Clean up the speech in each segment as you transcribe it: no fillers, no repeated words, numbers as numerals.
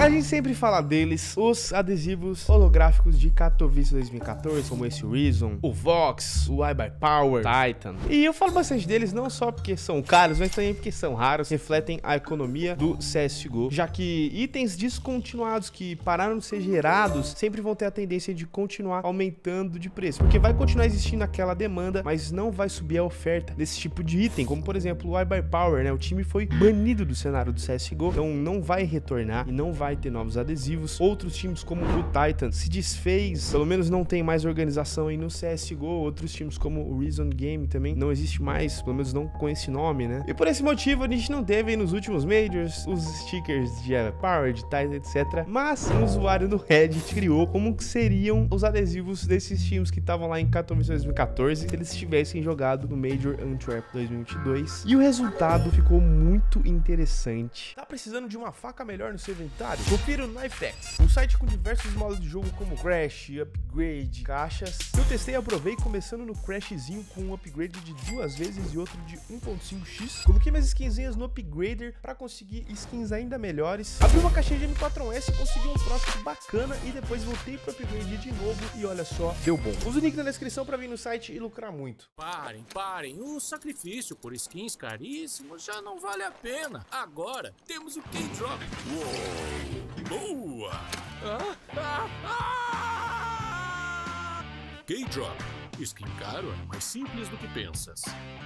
A gente sempre fala deles, os adesivos holográficos de Katowice 2014, como esse Reason, o Vox, o iBuyPower, Titan. E eu falo bastante deles não só porque são caros, mas também porque são raros, refletem a economia do CSGO, já que itens descontinuados que pararam de ser gerados sempre vão ter a tendência de continuar aumentando de preço, porque vai continuar existindo aquela demanda, mas não vai subir a oferta desse tipo de item, como por exemplo o iBuyPower, né? O time foi banido do cenário do CSGO, então não vai retornar e não vai ter novos adesivos. Outros times como o Titan se desfez, pelo menos não tem mais organização aí no CSGO. Outros times como o Reason Game também não existe mais, pelo menos não com esse nome, né? E por esse motivo a gente não teve aí nos últimos Majors os stickers de iBuyPower, de Titan, etc. Mas um usuário no Reddit criou como que seriam os adesivos desses times que estavam lá em Katowice 2014 se eles tivessem jogado no Major Antwerp 2022. E o resultado ficou muito interessante. Tá precisando de uma faca melhor no seu inventário? Confira o Knifex, um site com diversos modos de jogo como Crash, Upgrade, caixas. Eu testei e aprovei, começando no Crashzinho com um upgrade de 2 vezes e outro de 1.5x. Coloquei minhas skinzinhas no Upgrader para conseguir skins ainda melhores. Abri uma caixinha de M4S, consegui um profit bacana e depois voltei pro Upgrade de novo e olha só, deu bom. Usa o link na descrição para vir no site e lucrar muito. Parem, o sacrifício por skins caríssimos já não vale a pena. Agora temos o K-Drop. Boa! K-Drop. Skin caro é mais simples do que pensas.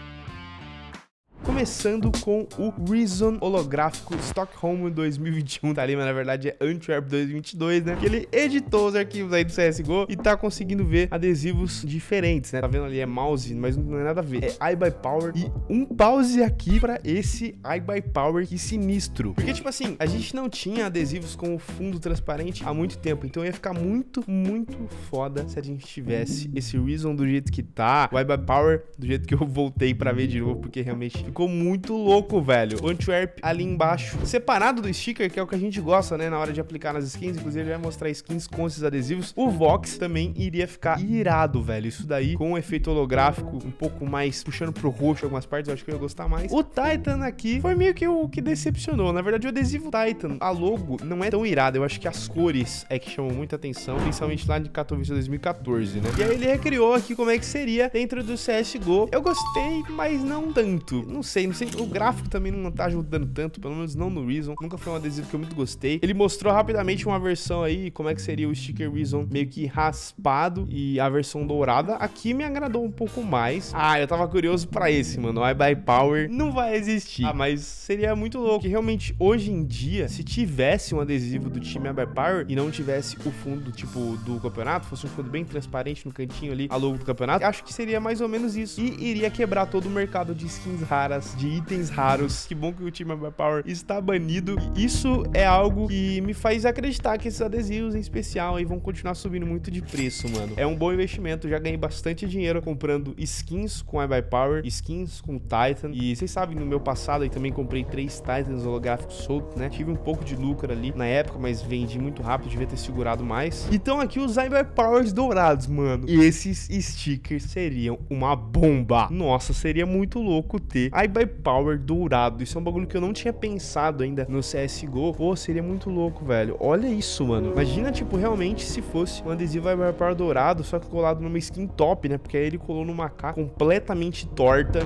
Começando com o Reason holográfico Stockholm 2021, tá ali, mas na verdade é Antwerp 2022, né? Que ele editou os arquivos aí do CSGO e tá conseguindo ver adesivos diferentes, né? Tá vendo ali, é mouse, mas não é nada a ver. É iBuyPower e um pause aqui pra esse iBuyPower, que sinistro. Porque, tipo assim, a gente não tinha adesivos com o fundo transparente há muito tempo, então ia ficar muito foda se a gente tivesse esse Reason do jeito que tá, o iBuyPower do jeito que eu voltei pra ver de novo, porque realmente ficou muito louco, velho. O Antwerp ali embaixo, separado do sticker, que é o que a gente gosta, né, na hora de aplicar nas skins. Inclusive, ele vai mostrar skins com esses adesivos. O Vox também iria ficar irado, velho. Isso daí, com um efeito holográfico um pouco mais puxando pro roxo algumas partes, eu acho que eu ia gostar mais. O Titan aqui foi meio que o que decepcionou. Na verdade, o adesivo Titan, a logo, não é tão irada. Eu acho que as cores é que chamam muita atenção, principalmente lá de Katowice 2014, né? E aí ele recriou aqui como é que seria dentro do CSGO. Eu gostei, mas não tanto. Não sei, o gráfico também não tá ajudando tanto, pelo menos não no Reason, nunca foi um adesivo que eu muito gostei. Ele mostrou rapidamente uma versão aí, como é que seria o sticker Reason meio que raspado e a versão dourada. Aqui me agradou um pouco mais. Eu tava curioso pra esse, mano, o iBuyPower não vai existir, mas seria muito louco, que realmente hoje em dia, se tivesse um adesivo do time iBuyPower e não tivesse o fundo, tipo, do campeonato, fosse um fundo bem transparente no cantinho ali, a logo do campeonato, acho que seria mais ou menos isso, e iria quebrar todo o mercado de skins raras, de itens raros. Que bom que o time iBuyPower está banido. E isso é algo que me faz acreditar que esses adesivos em especial aí vão continuar subindo muito de preço, mano. É um bom investimento. Já ganhei bastante dinheiro comprando skins com iBuyPower, skins com Titan. E vocês sabem, no meu passado aí também comprei 3 Titans holográficos soltos, né? Tive um pouco de lucro ali na época, mas vendi muito rápido, devia ter segurado mais. Então aqui os iBuyPowers dourados, mano. E esses stickers seriam uma bomba. Nossa, seria muito louco ter iBuyPower dourado. Isso é um bagulho que eu não tinha pensado ainda no CSGO. Pô, seria muito louco, velho. Olha isso, mano. Imagina, tipo, realmente se fosse um adesivo iBuyPower dourado, só que colado numa skin top, né? Porque aí ele colou numa K completamente torta.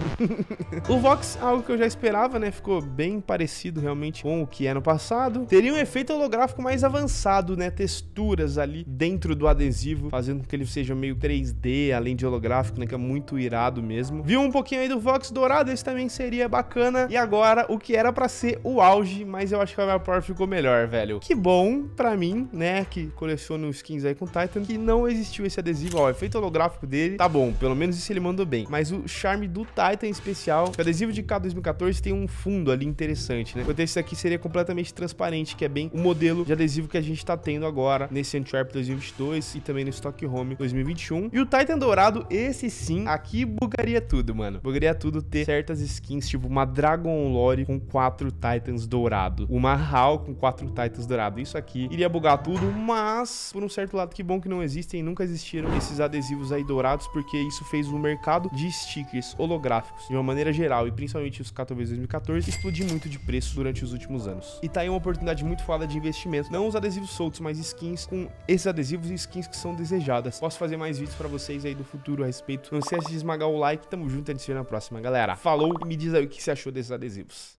O Vox, algo que eu já esperava, né? Ficou bem parecido realmente com o que é no passado. Teria um efeito holográfico mais avançado, né? Texturas ali dentro do adesivo, fazendo com que ele seja meio 3D, além de holográfico, né? Que é muito irado mesmo. Viu um pouquinho aí do Vox dourado? Esse também seria bacana. E agora, o que era pra ser o auge, mas eu acho que o iBuyPower ficou melhor, velho. Que bom pra mim, né, que coleciono skins aí com Titan, que não existiu esse adesivo. Ó, o efeito holográfico dele tá bom, pelo menos isso ele mandou bem. Mas o charme do Titan em especial, o adesivo de K 2014 tem um fundo ali interessante, né? Enquanto esse aqui seria completamente transparente, que é bem o modelo de adesivo que a gente tá tendo agora nesse Antwerp 2022 e também no Stockholm 2021. E o Titan dourado, esse sim, aqui bugaria tudo, mano. Bugaria tudo ter certas skins skins, tipo uma Dragon Lore com 4 Titans dourado, uma HAL com 4 Titans dourado. Isso aqui iria bugar tudo, mas por um certo lado, que bom que não existem, nunca existiram esses adesivos aí dourados, porque isso fez o mercado de stickers holográficos, de uma maneira geral, e principalmente os KTVs 2014, explodir muito de preço durante os últimos anos. E tá aí uma oportunidade muito foda de investimento, não os adesivos soltos, mas skins com esses adesivos e skins que são desejadas. Posso fazer mais vídeos pra vocês aí do futuro a respeito. Não esquece de esmagar o like, tamo junto, a gente se vê na próxima, galera. Falou e me diz aí o que você achou desses adesivos.